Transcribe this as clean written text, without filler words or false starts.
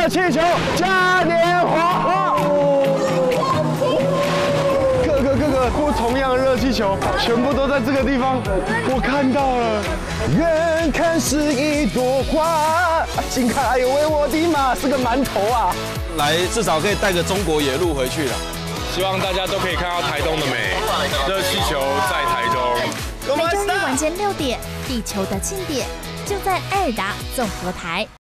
气球嘉年华。各个不同样的热气球，全部都在这个地方，我看到了。远看是一朵花，近看哎呦喂，我的妈，是个馒头啊！ 来，至少可以带个中国野鹿回去了。 希望大家都可以看到台东的美，热气球在台东。 每周日晚间6点，地球的庆典就在爱尔达综合台。